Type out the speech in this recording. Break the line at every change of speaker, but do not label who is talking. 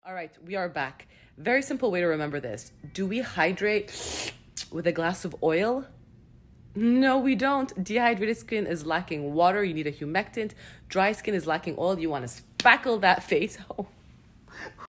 All right, we are back. Very simple way to remember this. Do we hydrate with a glass of oil? No, we don't. Dehydrated skin is lacking water. You need a humectant. Dry skin is lacking oil. You want to spackle that face. Oh.